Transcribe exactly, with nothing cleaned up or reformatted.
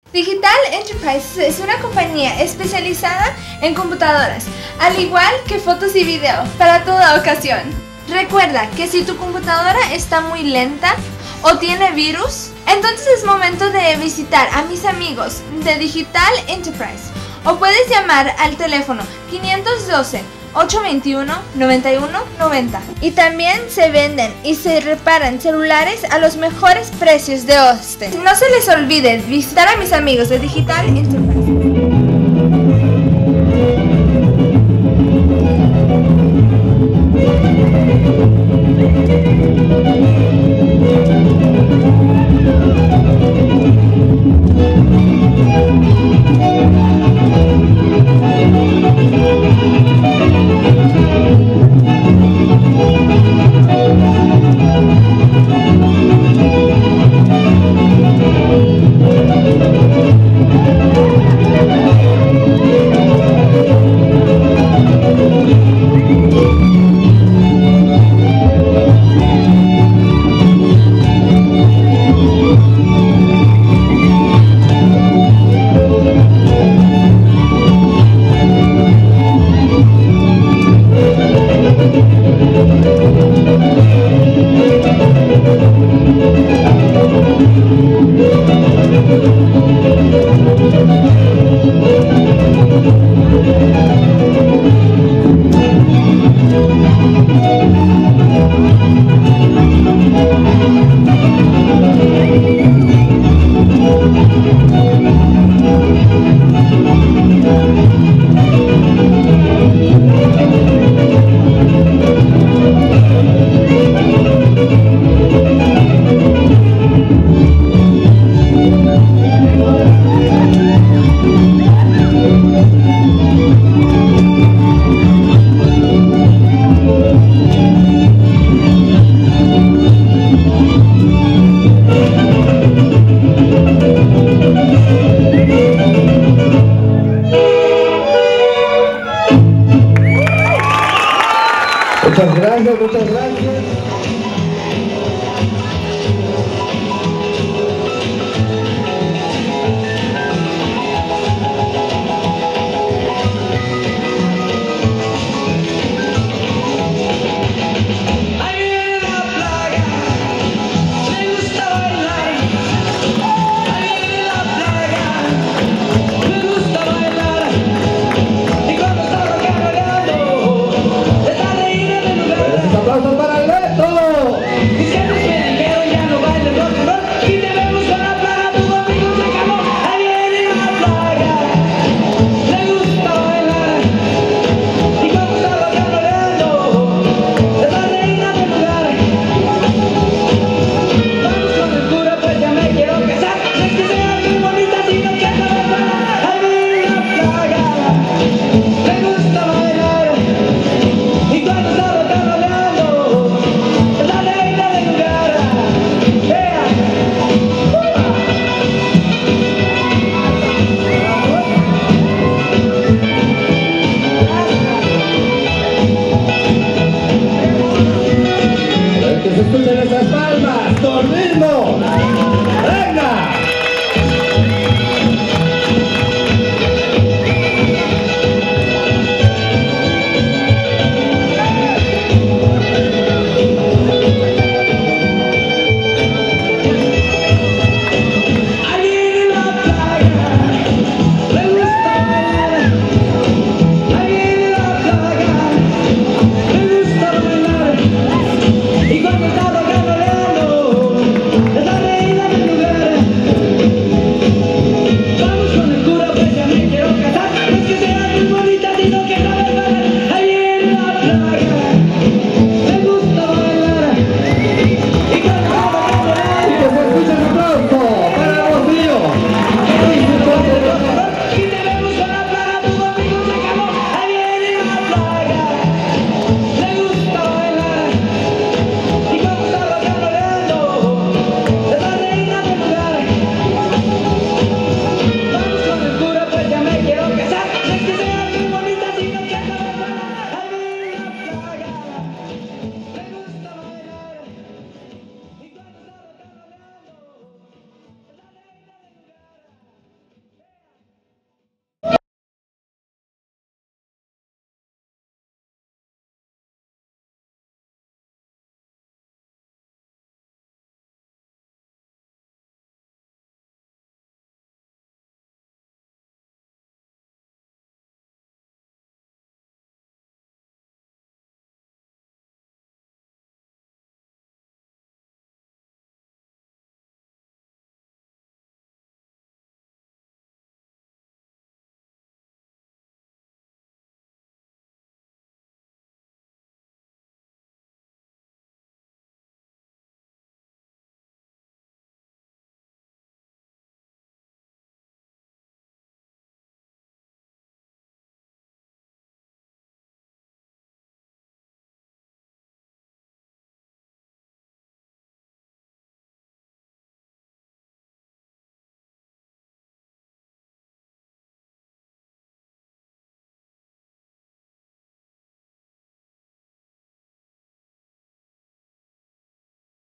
Digital Enterprises es una compañía especializada en computadoras, al igual que fotos y video, para toda ocasión. Recuerda que si tu computadora está muy lenta o tiene virus, entonces es momento de visitar a mis amigos de Digital Enterprise o puedes llamar al teléfono quinientos doce, ochocientos veintiuno, noventa y uno noventa. Y también se venden y se reparan celulares a los mejores precios de Austin. No se les olvide visitar a mis amigos de Digital Enterprise. Muchas gracias, muchas gracias.